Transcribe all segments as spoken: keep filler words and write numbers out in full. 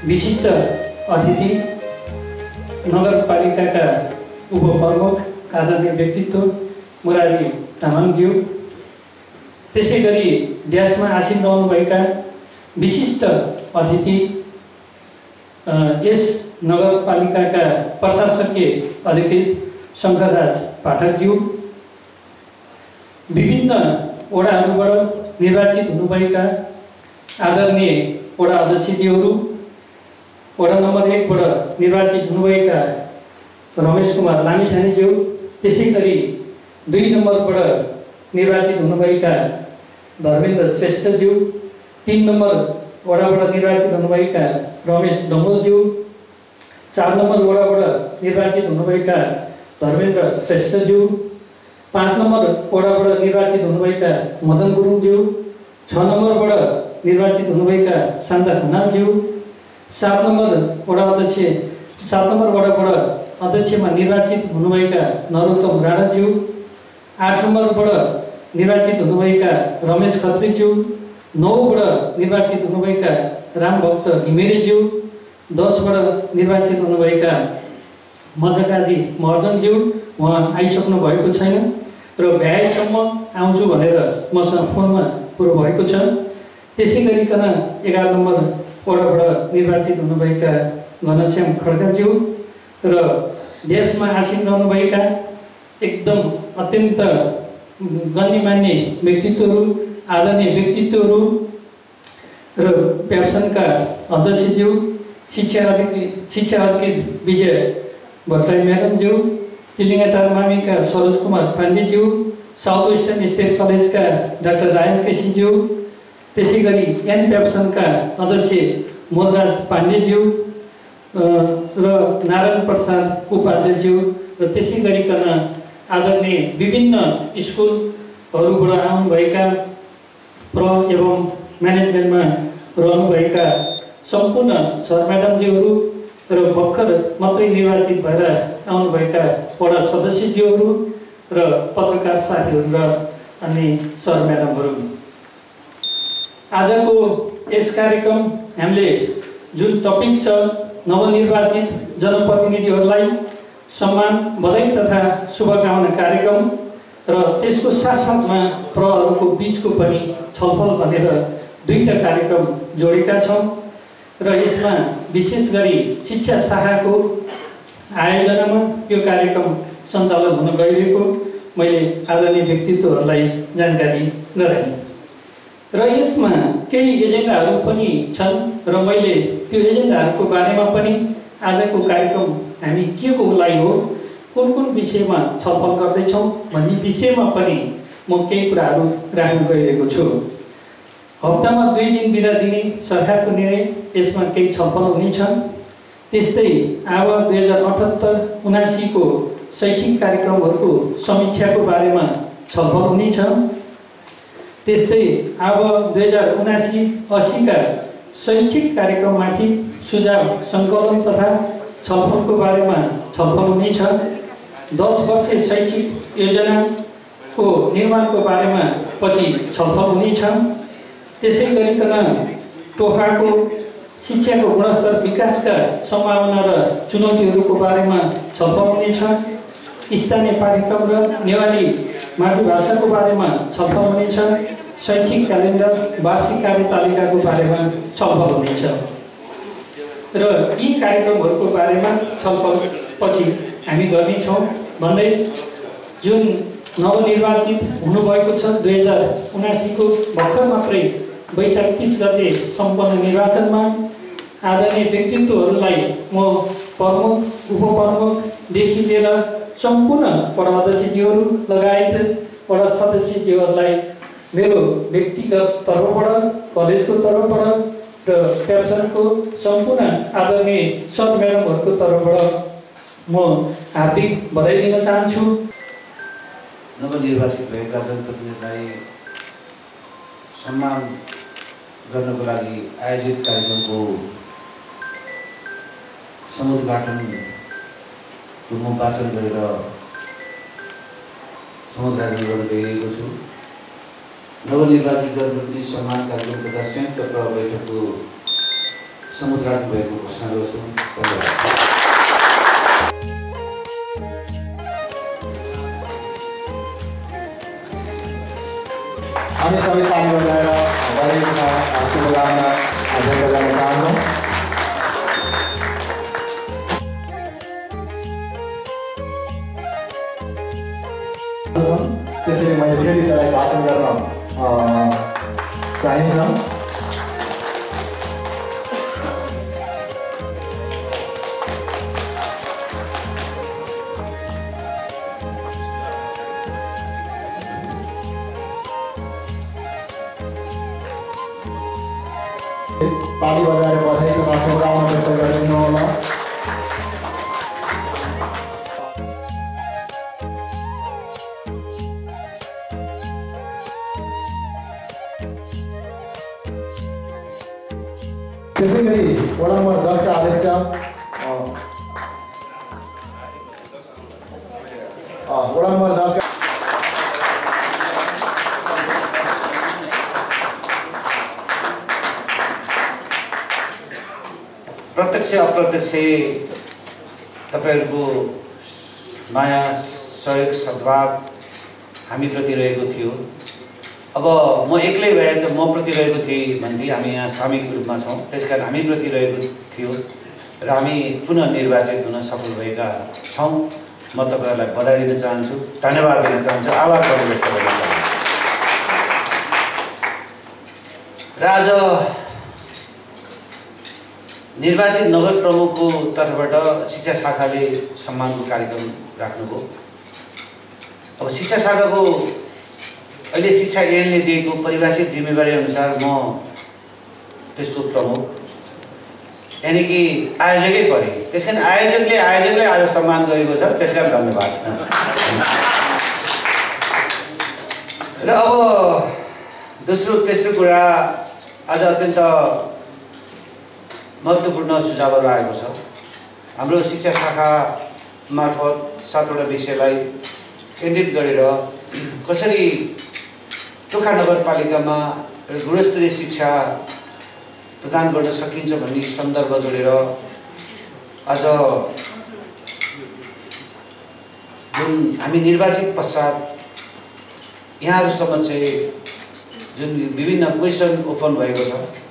विशिष्ट अतिथि नगरपालिकाका उपप्रमुख आदरणीय व्यक्तित्व मुरारी तामाङज्यू, त्यसै गरी ड्यासमा आसीन रहनुभएका विशिष्ट अतिथि यस नगरपालिकाका प्रशासकीय अधिकृत शङ्करराज पाठकज्यू, विभिन्न वडाहरूबाट निर्वाचित हुनुभएका आदरणीय वडा अध्यक्षज्यूहरू, वडा नम्बर एकबाट निर्वाचित हुनुभएका रमेश कुमार लामिछानेज्यू, त्यसै गरी दुई नम्बरबाट निर्वाचित हुनुभएका धर्मेन्द्र श्रेष्ठज्यू, तीन नम्बर वडाबाट निर्वाचित हुनुभएका रमेश डम्बलज्यू, चार नम्बर वडाबाट निर्वाचित हुनुभएका धर्मेन्द्र श्रेष्ठज्यू, पाँच नम्बर वडाबाट निर्वाचित हुनुभएका मदन गुरुङज्यू, छ नम्बरबाट निर्वाचित हुनुभएका शान्ता खनालज्यू, सात नम्बर वडा अध्यक्ष सात नम्बर वडाबाट अध्यक्षमा निर्वाचित हुनुभएका नरोत्तम राणाज्यू, आठ नम्बरबाट निर्वाचित हुनुभएका रमेश खत्रीज्यू, नौबाट निर्वाचित हुनुभएका रामभक्त घिमिरेज्यू, दसबाट निर्वाचित हुनुभएका मजकाजी महर्जनज्यू, उहाँ आइसक्नु भएको छैन र भ्याएसम्म आउँछु भनेर मसँग फोनमा कुरो भएको छ। त्यसै गरिकन एघार नम्बर वडाबाट निर्वाचित हुनुभएका घनश्याम खड्काज्यू र देशमा आसीन रहनुभएका एकदम अत्यन्त गण्यमान्य व्यक्तित्वहरू, आदरणीय व्यक्तित्वहरू र प्याप्सनका अध्यक्षज्यू, शिक्षा अधिकृत शिक्षा अधिकृत विजय भट्टराई म्याडमज्यू, तिलिङ्गाटार मामिका सरोज कुमार पाण्डेज्यू, साउथ वेस्टर्न स्टेट कलेजका डाक्टर रायन केसीज्यू, त्यसै गरी एन प्याप्सनका अध्यक्ष मोदराज पाण्डेज्यू र नारायण प्रसाद उपाध्यायज्यू र त्यसै गरिकन आदरणीय विभिन्न स्कुलहरूबाट आउनुभएका प्र एवं म्यानेजमेन्टमा रहनुभएका सम्पूर्ण सर म्याडमज्यूहरू र भर्खर मात्रै निर्वाचित भएर आउनुभएका वडा सदस्यज्यूहरू र पत्रकार साथीहरू र अन्य सर म्याडमहरू, आजको यस कार्यक्रम हामीले जुन टपिक छ नवनिर्वाचित जनप्रतिनिधिहरूलाई सम्मान बधाई तथा शुभकामना कार्यक्रम र त्यसको साथसाथमा प्रहरूको बिचको पनि छलफल भनेर दुईटा कार्यक्रम जोडेका छौँ र यसमा विशेष गरी शिक्षा शाखाको आयोजनामा यो कार्यक्रम सञ्चालन हुन गइरहेको मैले आदरणीय व्यक्तित्वहरूलाई जानकारी गराएँ र यसमा केही एजेन्डाहरू पनि छन् र मैले त्यो एजेन्डाहरूको बारेमा पनि आजको कार्यक्रम हामी के को लागि हो, कुन कुन विषयमा छलफल गर्दैछौँ भन्ने विषयमा पनि म केही कुराहरू राख्न गइरहेको छु। हप्तामा दुई दिन बिदा दिने सरकारको निर्णय, यसमा केही छलफल हुनेछ। त्यस्तै अब दुई हजार अठहत्तर उनासीको शैक्षिक कार्यक्रमहरूको समीक्षाको बारेमा छलफल हुनेछ। त्यस्तै अब दुई हजार उनासी असीका शैक्षिक कार्यक्रममाथि सुझाव सङ्कलन तथा छलफलको बारेमा छलफल हुनेछ। दस वर्ष शैक्षिक योजनाको निर्माणको बारेमा पछि छलफल हुनेछ। त्यसै गरिकन टोखाको शिक्षाको गुणस्तर विकासका सम्भावना र चुनौतीहरूको बारेमा छलफल हुनेछ। स्थानीय पाठ्यक्रम र नेवारी मातृभाषाको बारेमा छलफल हुनेछ। शैक्षिक क्यालेन्डर, वार्षिक कार्यतालिकाको बारेमा छलफल हुनेछ र यी कार्यक्रमहरूको बारेमा छलफल पछि हामी गर्नेछौँ भन्दै जुन नवनिर्वाचित हुनुभएको छ दुई हजार उनासीको भर्खर मात्रै वैशाख तीस गते सम्पन्न निर्वाचनमा आदरणीय व्यक्तित्वहरूलाई म प्रमुख उपप्रमुखदेखि लिएर सम्पूर्ण वडा अध्यक्षज्यूहरू लगायत वडा सदस्यज्यूहरूलाई मेरो व्यक्तिगत तर्फबाट, कलेजको तर्फबाट र प्याप्सनको सम्पूर्ण आदरणीय सर म्याडमहरूको तर्फबाट म हार्दिक बधाई दिन चाहन्छु। नवनिर्वाचित भएका जनप्रतिनिधिलाई सम्मान गर्नको लागि आयोजित कार्यक्रमको समुद्घाटनको म वाचन गरेर समुद्घाटन गर्न गइरहेको छु। नवनिर्वाचित जनप्रतिनिधि सम्मान कार्यक्रम तथा संयुक्त प्रह बैठकको समुद्घाटन भएको घोषणा गर्छु। धन्यवाद। हामी सबै ताली बजाएर बधाईका शुभकामना व्यक्त गर्न चाहन्छौँ। त्यसैले मैले फेरि त्यसलाई भाषण गर्न चाहिन्न। ताली बजाएर बधाईको साथ शुभकामना व्यक्त गरिदिनु होला। त्यसै गरी वडा नम्बर दसका अध्यक्ष वडा नम्बर दसका प्रत्यक्ष अप्रत्यक्ष तपाईँहरूको माया सहयोग सद्भाव हामीप्रति रहेको थियो। अब म एक्लै भए त म प्रति रहेको थिएँ भन्थे हामी यहाँ सामूहिक रूपमा छौँ, त्यसकारण हामीप्रति रहेको थियो र हामी पुनः निर्वाचित हुन सफल भएका छौँ। म तपाईँहरूलाई बधाई दिन चाहन्छु, धन्यवाद दिन चाहन्छु, आभार व्यक्त गर्न चाहन्छु। र आज निर्वाचित नगर प्रमुखको तर्फबाट शिक्षा शाखाले सम्मानको कार्यक्रम राख्नुभयो। अब शिक्षा शाखाको अहिले शिक्षा ऐनले दिएको परिभाषित जिम्मेवारी अनुसार म त्यसको प्रमुख यानी कि आयोजकै परे। त्यसकारण आयोजकले आयोजकले आज सम्मान गरेको छ, त्यसकारण धन्यवाद। र अब दोस्रो तेस्रो कुरा, आज अत्यन्त महत्त्वपूर्ण सुझावहरू आएको छ। हाम्रो शिक्षा शाखा मार्फत सातवटा विषयलाई केन्द्रित गरेर कसरी टोखा नगरपालिकामा गुणस्तरीय शिक्षा प्रदान गर्न सकिन्छ भन्ने सन्दर्भ जोडेर आज जुन हामी निर्वाचित पश्चात यहाँहरूसम्म चाहिँ जुन विभिन्न क्वेसन ओपन भएको छ,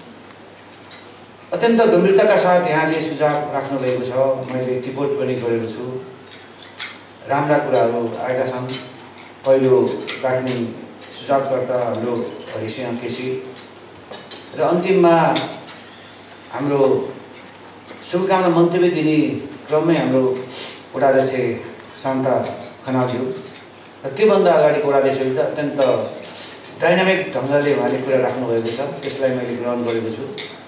अत्यन्त गम्भीरताका साथ यहाँले सुझाव राख्नु भएको छ। मैले टिपोट पनि गरेको छु। राम्रा कुराहरू आएका छन्। पहिलो राख्ने सुझावकर्ता हाम्रो हरिसिंह केसी र अन्तिममा हाम्रो शुभकामना मन्तव्य दिने क्रममै हाम्रो वडाध्यक्ष शान्ता खनालज्यू र त्योभन्दा अगाडिको वडाध्यक्षले त अत्यन्त डाइनामिक ढङ्गले उहाँले कुरा राख्नुभएको छ, त्यसलाई मैले ग्रहण गरेको छु।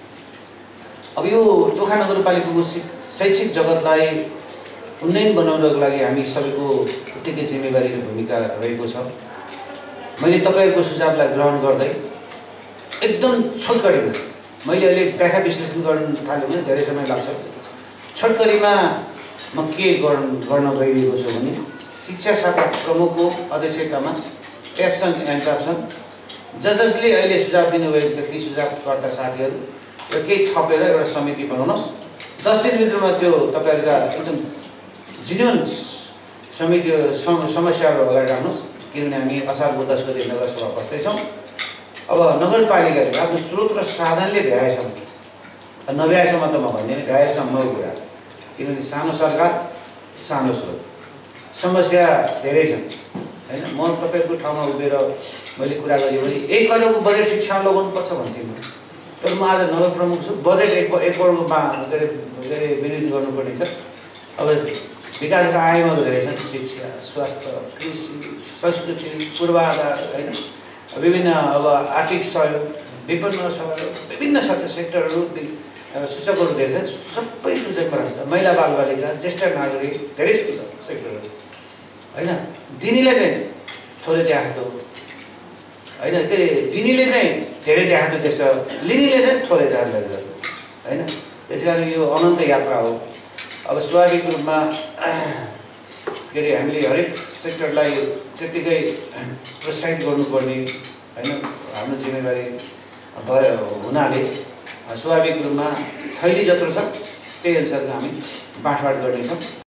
अब यो टोखा नगरपालिकाको शैक्षिक जगतलाई उन्नयन बनाउनको लागि हामी सबैको उत्तिकै जिम्मेवारी र भूमिका रहेको छ। मैले तपाईँहरूको सुझावलाई ग्रहण गर्दै एकदम छोटकरीमा मैले अहिले व्याख्या विश्लेषण गर्न थाल्यो भने धेरै समय लाग्छ। छोटकरीमा म के गर्न गर्न गइरहेको छु भने शिक्षा शाखा प्रमुखको अध्यक्षतामा एप्सन एन्ड ट्याप्सन जस जसले अहिले सुझाव दिनुभएको थियो ती सुझावकर्ता साथीहरू र केही थपेर एउटा समिति बनाउनुहोस्। दस दिनभित्रमा त्यो तपाईँहरूका एकदम जिन्युन समिति समस्याहरू अगाडि राख्नुहोस्, किनभने हामी असार दस गते नगरसभा बस्दैछौँ। अब नगरपालिकाले आफ्नो स्रोत र साधनले भ्याएसम्म, नभ्याएसम्म त म भन्दिनँ, भ्याएसम्मको कुरा, किनभने सानो सरकार सानो स्रोत, समस्या धेरै छन् होइन। म तपाईँहरूको ठाउँमा उभिएर मैले कुरा गरेँ भने एक करोडको बजेट शिक्षामा लगाउनुपर्छ भन्थेँ म, तर म आज नगर प्रमुख छु। बजेट एक एक करोडको मा के अरे के अरे विनियोजन गर्नुपर्ने छ। अब विकासका आयामहरू धेरै छन्, शिक्षा, स्वास्थ्य, कृषि, संस्कृति, पूर्वाधार होइन, विभिन्न अब आर्थिक सहयोग, विपन्न सहयोग, विभिन्न सेक्टरहरू सूचकहरू धेरै छन्। सबै सूचकमा राख्छ। महिला बालबालिका, ज्येष्ठ नागरिक, धेरै सेक्टरहरू होइन। दिनीले चाहिँ थोरै देखाएको होइन, के अरे दिनीले चाहिँ धेरै देखाएको देख्छ, लिनीले चाहिँ थोरै देखाएको होइन। त्यस कारण यो अनन्त यात्रा हो। अब स्वाभाविक रूपमा के अरे हामीले हरेक सेक्टरलाई त्यत्तिकै प्रोत्साहित गर्नुपर्ने होइन, हाम्रो जिम्मेवारी भयो हुनाले स्वाभाविक रूपमा थैली जत्रो छ त्यही अनुसारको हामी बाँडफाँड गर्नेछौँ।